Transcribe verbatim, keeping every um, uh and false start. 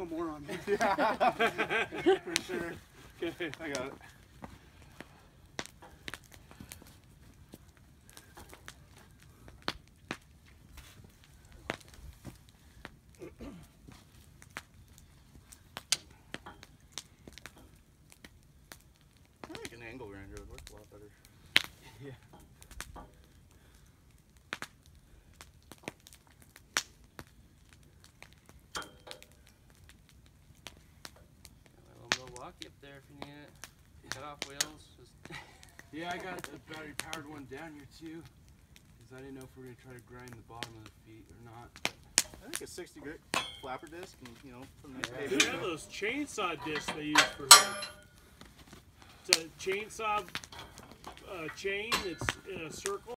one more on me. Yeah, for sure. Okay. I got it. I think an angle grinder would work a lot better. Yeah. A little Milwaukee up there if you need it. Cut off wheels. Just Yeah, I got a battery powered one down here too, because I didn't know if we were gonna try to grind the bottom of the feet or not. I think a sixty grit flapper disc and, you know, put a nice Yeah. baby. They have those chainsaw discs they use for that. It's a chainsaw uh, chain that's in a circle.